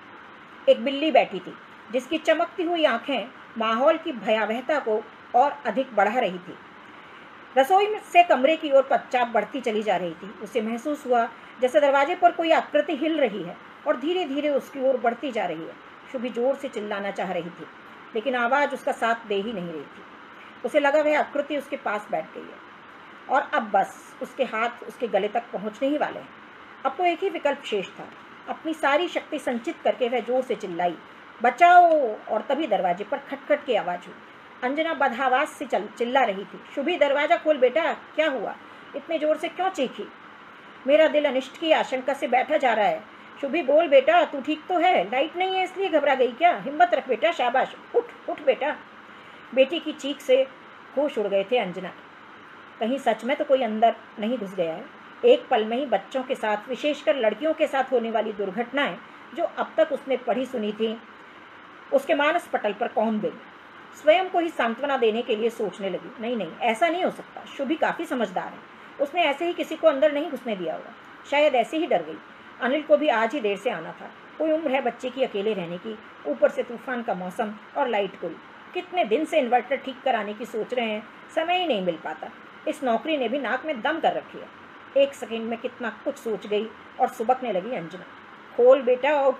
एक बिल्ली बैठी थी, जिसकी चमकती हुई आंखें माहौल की भयावहता को और अधिक बढ़ा रही थी। रसोई से कमरे की ओर पदचाप बढ़ती चली जा रही थी। उसे महसूस हुआ जैसे दरवाजे पर कोई आकृति हिल रही है और धीरे धीरे उसकी ओर बढ़ती जा रही है। शुभी जोर से चिल्लाना चाह रही थी, लेकिन आवाज़ उसका साथ दे ही नहीं रही थी। उसे लगा वह आकृति उसके पास बैठ गई है और अब बस उसके हाथ उसके गले तक पहुंचने ही वाले हैं। अब तो एक ही विकल्प शेष था। अपनी सारी शक्ति संचित करके वह जोर से चिल्लाई, बचाओ। और तभी दरवाजे पर खटखट की आवाज़ हुई। अंजना बदहवास से चिल्ला रही थी, शुभी दरवाज़ा खोल बेटा, क्या हुआ, इतने जोर से क्यों चीखी? मेरा दिल अनिष्ट की आशंका से बैठा जा रहा है। शुभी बोल बेटा, तू ठीक तो है? लाइट नहीं है इसलिए घबरा गई क्या? हिम्मत रख बेटा, शाबाश, उठ उठ बेटा। बेटी की चीख से होश उड़ गए थे अंजना। कहीं सच में तो कोई अंदर नहीं घुस गया है? एक पल में ही बच्चों के साथ, विशेषकर लड़कियों के साथ होने वाली दुर्घटनाएं जो अब तक उसने पढ़ी सुनी थी, उसके मानस पटल पर कौन गई। स्वयं को ही सांत्वना देने के लिए सोचने लगी, नहीं नहीं, ऐसा नहीं हो सकता। शुभी काफ़ी समझदार है, उसने ऐसे ही किसी को अंदर नहीं घुसने दिया होगा। शायद ऐसे ही डर गई। अनिल को भी आज ही देर से आना था। कोई उम्र है बच्चे की अकेले रहने की, ऊपर से तूफान का मौसम और लाइट गुल। कितने दिन से इन्वर्टर ठीक कराने की सोच रहे हैं, समय ही नहीं मिल पाता। इस नौकरी ने भी नाक में दम कर रखी है। एक सेकंड में कितना कुछ सोच गई और सुबकने लगी अंजना। खोल बेटा, उठ,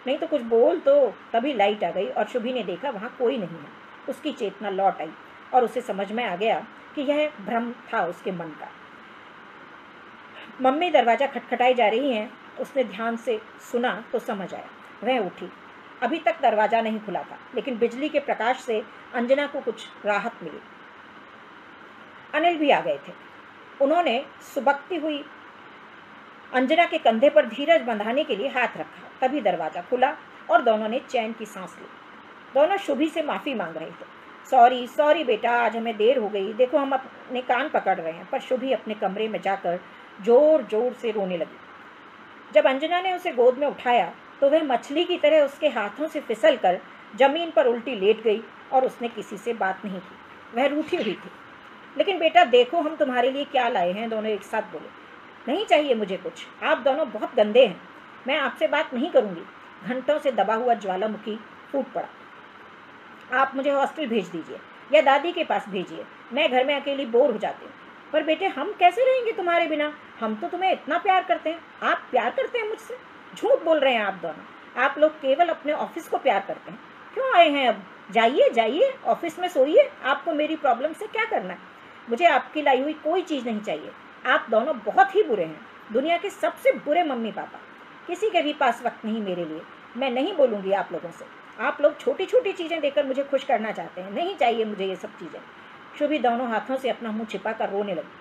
नहीं तो कुछ बोल तो। तभी लाइट आ गई और शुभी ने देखा वहाँ कोई नहीं है। उसकी चेतना लौट आई और उसे समझ में आ गया कि यह भ्रम था उसके मन का। मम्मी दरवाज़ा खटखटाई जा रही हैं। उसने ध्यान से सुना तो समझ आया। वह उठी। अभी तक दरवाज़ा नहीं खुला था, लेकिन बिजली के प्रकाश से अंजना को कुछ राहत मिली। अनिल भी आ गए थे। उन्होंने सुबकती हुई अंजना के कंधे पर धीरज बंधाने के लिए हाथ रखा। तभी दरवाज़ा खुला और दोनों ने चैन की सांस ली। दोनों शुभी से माफ़ी मांग रहे थे। सॉरी सॉरी बेटा, आज हमें देर हो गई, देखो हम अपने कान पकड़ रहे हैं। पर शुभी अपने कमरे में जाकर जोर जोर से रोने लगी। जब अंजना ने उसे गोद में उठाया तो वह मछली की तरह उसके हाथों से फिसल कर जमीन पर उल्टी लेट गई और उसने किसी से बात नहीं की। वह रूठी हुई थी। लेकिन बेटा देखो हम तुम्हारे लिए क्या लाए हैं, दोनों एक साथ बोले। नहीं चाहिए मुझे कुछ, आप दोनों बहुत गंदे हैं, मैं आपसे बात नहीं करूंगी। घंटों से दबा हुआ ज्वालामुखी फूट पड़ा। आप मुझे हॉस्टल भेज दीजिए या दादी के पास भेजिए, मैं घर में अकेली बोर हो जाती हूँ। पर बेटे हम कैसे रहेंगे तुम्हारे बिना, हम तो तुम्हें इतना प्यार करते हैं। आप प्यार करते हैं मुझसे? झूठ बोल रहे हैं आप दोनों। आप लोग केवल अपने ऑफिस को प्यार करते हैं। क्यों आए हैं अब? जाइए जाइए ऑफिस में सोइए, आपको मेरी प्रॉब्लम से क्या करना है? मुझे आपकी लाई हुई कोई चीज़ नहीं चाहिए। आप दोनों बहुत ही बुरे हैं, दुनिया के सबसे बुरे मम्मी पापा। किसी के भी पास वक्त नहीं मेरे लिए। मैं नहीं बोलूँगी आप लोगों से। आप लोग छोटी छोटी चीज़ें देकर मुझे खुश करना चाहते हैं। नहीं चाहिए मुझे ये सब चीज़ें। शुभी दोनों हाथों से अपना मुंह छिपाकर रोने लगी।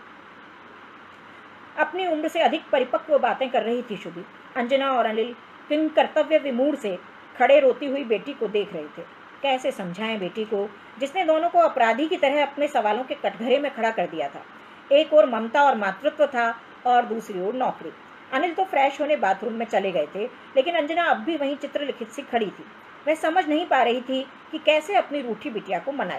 अपनी उम्र से अधिक परिपक्व बातें कर रही थी शुभी। अंजना और अनिल किन कर्तव्य विमूढ़ से खड़े रोती हुई बेटी को देख रहे थे। कैसे समझाएं बेटी को जिसने दोनों को अपराधी की तरह अपने सवालों के कटघरे में खड़ा कर दिया था। एक ओर ममता और मातृत्व था और दूसरी ओर नौकरी। अनिल तो फ्रेश होने बाथरूम में चले गए थे, लेकिन अंजना अब भी वहीं चित्रलिखित सी खड़ी थी। वह समझ नहीं पा रही थी कि कैसे अपनी रूठी बिटिया को मनाए,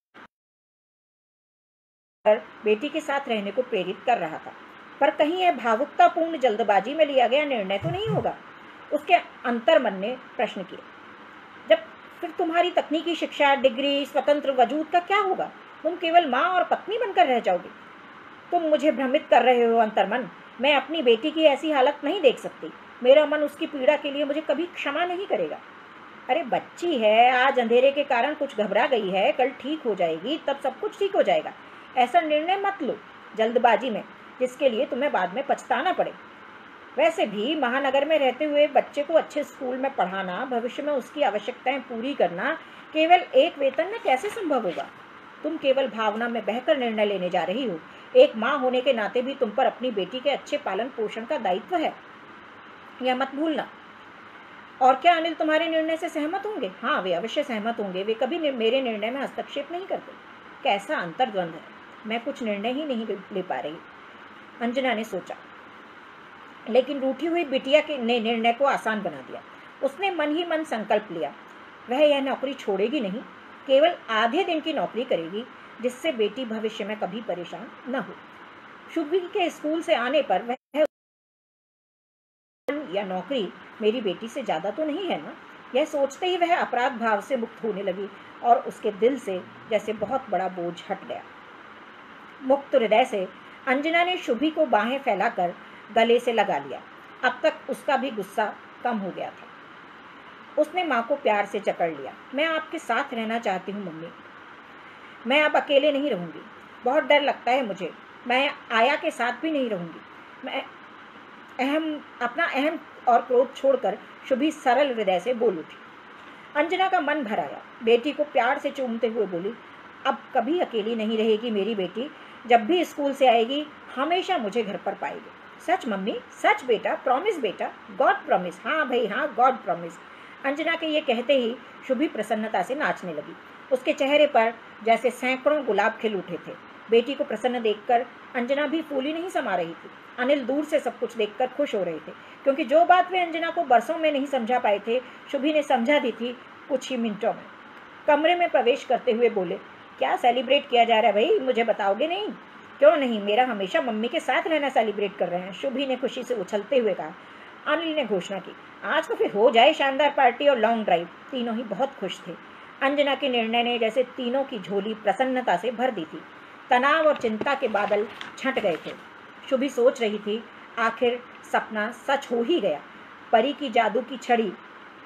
बेटी के साथ रहने को प्रेरित कर रहा था। पर कहीं यह भावुकतापूर्ण जल्दबाजी में लिया गया निर्णय तो नहीं होगा? उसके अंतर्मन ने प्रश्न किए। जब फिर तुम्हारी तकनीकी शिक्षा, डिग्री, स्वतंत्र वजूद का क्या होगा? तुम केवल माँ और पत्नी बनकर रह जाओगी। तुम मुझे भ्रमित कर रहे हो अंतर्मन। मैं अपनी बेटी की ऐसी हालत नहीं देख सकती। मेरा मन उसकी पीड़ा के लिए मुझे कभी क्षमा नहीं करेगा। अरे बच्ची है, आज अंधेरे के कारण कुछ घबरा गई है, कल ठीक हो जाएगी, तब सब कुछ ठीक हो जाएगा। ऐसा निर्णय मत लो जल्दबाजी में, जिसके लिए तुम्हें बाद में पछताना पड़े। वैसे भी महानगर में रहते हुए बच्चे को अच्छे स्कूल में पढ़ाना, भविष्य में उसकी आवश्यकताएं पूरी करना केवल एक वेतन में कैसे संभव होगा? तुम केवल भावना में बहकर निर्णय लेने जा रही हो। एक माँ होने के नाते भी तुम पर अपनी बेटी के अच्छे पालन पोषण का दायित्व है, यह मत भूलना। और क्या अनिल तुम्हारे निर्णय से सहमत होंगे? हाँ, वे अवश्य सहमत होंगे। वे कभी मेरे निर्णय में हस्तक्षेप नहीं करते। कैसा अंतर्द्वंद है, मैं कुछ निर्णय ही नहीं ले पा रही, अंजना ने सोचा। लेकिन रूठी हुई बिटिया के ने निर्णय को आसान बना दिया। उसने मन ही मन संकल्प लिया, वह यह नौकरी छोड़ेगी नहीं, केवल आधे दिन की नौकरी करेगी, जिससे बेटी भविष्य में कभी परेशान न हो। शुभी के स्कूल से आने पर वह या नौकरी मेरी बेटी से ज़्यादा तो नहीं है ना? यह सोचते ही वह अपराध भाव से मुक्त होने लगी और उसके दिल से जैसे बहुत बड़ा बोझ हट गया। मुक्त हृदय से अंजना ने शुभी को बाहें फैलाकर गले से लगा लिया। अब तक उसका भी गुस्सा कम हो गया था। उसने माँ को प्यार से जकड़ लिया। मैं आपके साथ रहना चाहती हूँ मम्मी, मैं अब अकेले नहीं रहूँगी। बहुत डर लगता है मुझे, मैं आया के साथ भी नहीं रहूँगी। मैं अपना अहम और क्रोध छोड़कर शुभी सरल हृदय से बोल उठी। अंजना का मन भर आया। बेटी को प्यार से चूमते हुए बोली, अब कभी अकेली नहीं रहेगी मेरी बेटी। जब भी स्कूल से आएगी हमेशा मुझे घर पर पाएगी। सच मम्मी, सच बेटा, प्रॉमिस बेटा, गॉड प्रॉमिस। हाँ भाई हाँ, गॉड प्रॉमिस। अंजना के ये कहते ही शुभी प्रसन्नता से नाचने लगी। उसके चेहरे पर जैसे सैकड़ों गुलाब खिल उठे थे। बेटी को प्रसन्न देखकर अंजना भी फूली नहीं समा रही थी। अनिल दूर से सब कुछ देखकर खुश हो रहे थे, क्योंकि जो बात वे अंजना को बरसों में नहीं समझा पाए थे, शुभी ने समझा दी थी कुछ ही मिनटों में। कमरे में प्रवेश करते हुए बोले, क्या सेलिब्रेट किया जा रहा है भाई, मुझे बताओगे नहीं? क्यों नहीं, मेरा हमेशा मम्मी के साथ रहना सेलिब्रेट कर रहे हैं, शुभी ने खुशी से उछलते हुए कहा। अनिल ने घोषणा की, आज तो फिर हो जाए शानदार पार्टी और लॉन्ग ड्राइव। तीनों ही बहुत खुश थे। अंजना के निर्णय ने जैसे तीनों की झोली प्रसन्नता से भर दी थी। तनाव और चिंता के बादल छंट गए थे। शुभी सोच रही थी, आखिर सपना सच हो ही गया। परी की जादू की छड़ी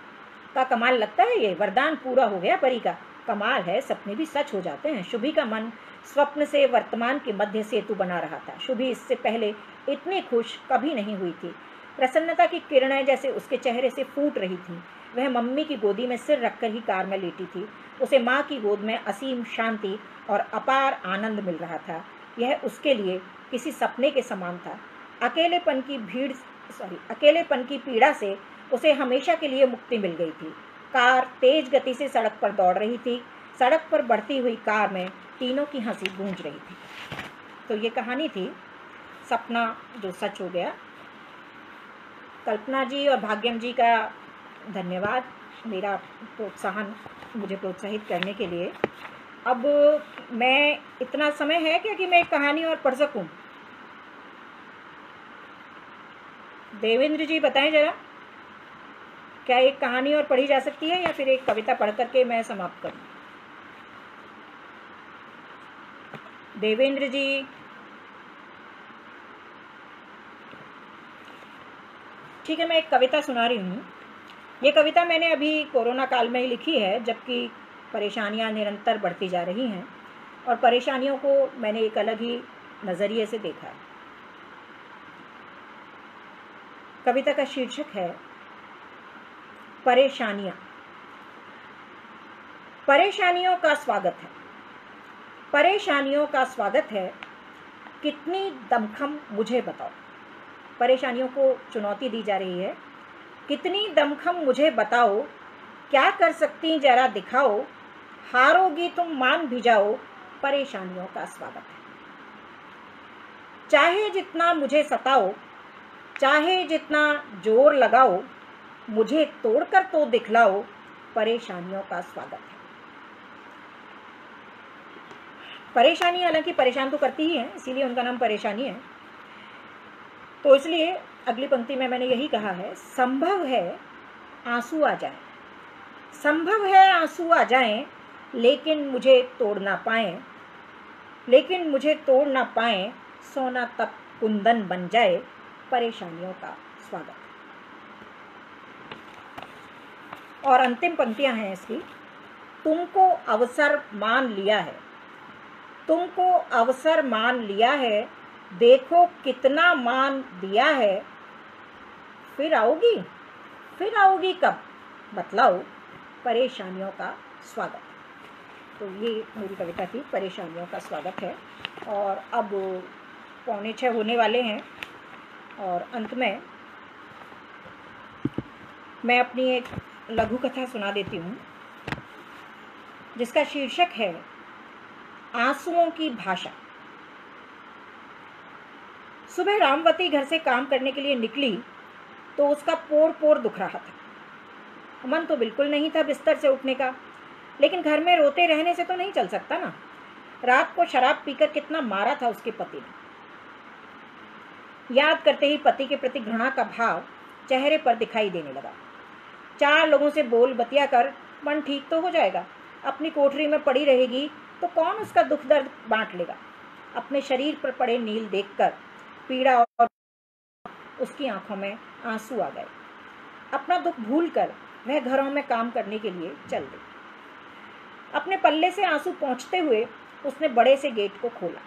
का कमाल लगता है, ये वरदान पूरा हो गया परी का। कमाल है, सपने भी सच हो जाते हैं। शुभी का मन स्वप्न से वर्तमान के मध्य सेतु बना रहा था। शुभी इससे पहले इतनी खुश कभी नहीं हुई थी। प्रसन्नता की किरणें जैसे उसके चेहरे से फूट रही थीं। वह मम्मी की गोदी में सिर रखकर ही कार में लेटी थी। उसे माँ की गोद में असीम शांति और अपार आनंद मिल रहा था। यह उसके लिए किसी सपने के समान था। अकेलेपन की पीड़ा से उसे हमेशा के लिए मुक्ति मिल गई थी। कार तेज गति से सड़क पर दौड़ रही थी। सड़क पर बढ़ती हुई कार में तीनों की हंसी गूंज रही थी। तो ये कहानी थी सपना जो सच हो गया। कल्पना जी और भाग्यम जी का धन्यवाद मेरा मुझे प्रोत्साहित करने के लिए। अब मैं इतना समय है क्या कि मैं एक कहानी और पढ़ सकूं? देवेंद्र जी बताएं जरा, क्या एक कहानी और पढ़ी जा सकती है या फिर एक कविता पढ़ करके मैं समाप्त करूं? देवेंद्र जी, ठीक है, मैं एक कविता सुना रही हूँ। ये कविता मैंने अभी कोरोना काल में ही लिखी है, जबकि परेशानियाँ निरंतर बढ़ती जा रही हैं और परेशानियों को मैंने एक अलग ही नज़रिए से देखा है। कविता का शीर्षक है परेशानियाँ। परेशानियों का स्वागत है, परेशानियों का स्वागत है, कितनी दमखम मुझे बताओ। परेशानियों को चुनौती दी जा रही है। कितनी दमखम मुझे बताओ, क्या कर सकती जरा दिखाओ, हारोगी तुम मान भी जाओ, परेशानियों का स्वागत है। चाहे जितना मुझे सताओ, चाहे जितना जोर लगाओ, मुझे तोड़कर तो दिखलाओ, परेशानियों का स्वागत है। परेशानी हालांकि परेशान तो करती ही है, इसीलिए उनका नाम परेशानी है। तो इसलिए अगली पंक्ति में मैंने यही कहा है, संभव है आंसू आ जाए, संभव है आंसू आ जाएं, लेकिन मुझे तोड़ ना पाएं, लेकिन मुझे तोड़ ना पाएं, सोना तक कुंदन बन जाए, परेशानियों का स्वागत। और अंतिम पंक्तियां हैं इसकी, तुमको अवसर मान लिया है, तुमको अवसर मान लिया है, देखो कितना मान दिया है, फिर आओगी कब बतलाओ, परेशानियों का स्वागत। तो ये मेरी कविता थी, परेशानियों का स्वागत है। और अब 5:45 होने वाले हैं और अंत में मैं अपनी एक लघु कथा सुना देती हूँ, जिसका शीर्षक है आंसुओं की भाषा। सुबह रामवती घर से काम करने के लिए निकली तो उसका पोर पोर दुख रहा था। मन तो बिल्कुल नहीं था बिस्तर से उठने का, लेकिन घर में रोते रहने से तो नहीं चल सकता ना। रात को शराब पीकर कितना मारा था उसके पति ने। याद करते ही पति के प्रति घृणा का भाव चेहरे पर दिखाई देने लगा। 4 लोगों से बोल बतिया कर मन ठीक तो हो जाएगा। अपनी कोठरी में पड़ी रहेगी तो कौन उसका दुख दर्द बांट लेगा। अपने शरीर पर पड़े नील देखकर पीड़ा और उसकी आंखों में आंसू आ गए। अपना दुख भूलकर वह घरों में काम करने के लिए चल दी। अपने पल्ले से आंसू पोंछते हुए उसने बड़े से गेट को खोला।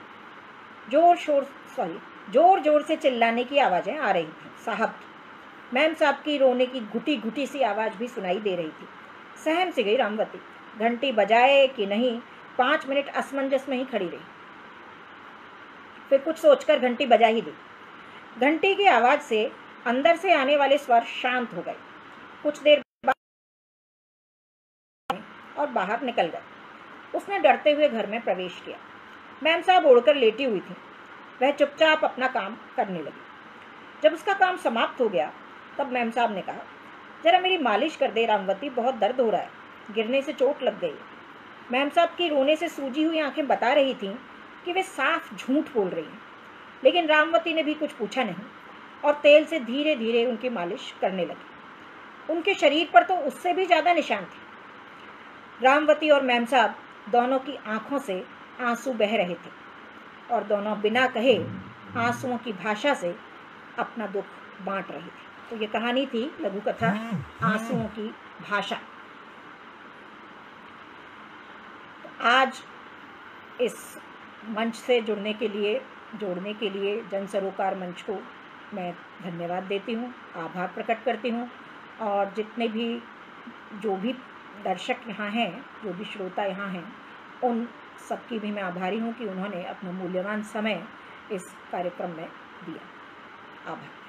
जोर जोर से चिल्लाने की आवाजें आ रही थी। साहब, मैम साहब की रोने की घुटी घुटी सी आवाज भी सुनाई दे रही थी। सहम सी गई रामवती। घंटी बजाए कि नहीं 5 मिनट असमंजस में ही खड़ी रही। फिर कुछ सोचकर घंटी बजा ही दी। घंटी की आवाज से अंदर से आने वाले स्वर शांत हो गए। कुछ देर बाद और बाहर निकल गए। उसने डरते हुए घर में प्रवेश किया। मैम साहब ओढ़कर लेटी हुई थी। वह चुपचाप अपना काम करने लगी। जब उसका काम समाप्त हो गया तब मैम साहब ने कहा, जरा मेरी मालिश कर दे रामवती, बहुत दर्द हो रहा है, गिरने से चोट लग गई। मैम साहब की रोने से सूजी हुई आंखें बता रही थीं कि वे साफ झूठ बोल रही हैं, लेकिन रामवती ने भी कुछ पूछा नहीं और तेल से धीरे धीरे उनकी मालिश करने लगी। उनके शरीर पर तो उससे भी ज़्यादा निशान थे। रामवती और मैम साहब दोनों की आंखों से आंसू बह रहे थे और दोनों बिना कहे आंसुओं की भाषा से अपना दुख बांट रही थी। तो ये कहानी थी, लघु कथा आंसुओं की भाषा। आज इस मंच से जोड़ने के लिए जन सरोकार मंच को मैं धन्यवाद देती हूँ, आभार प्रकट करती हूँ। और जितने भी जो भी दर्शक यहाँ हैं, जो भी श्रोता यहाँ हैं, उन सबकी भी मैं आभारी हूँ कि उन्होंने अपना मूल्यवान समय इस कार्यक्रम में दिया। आभार।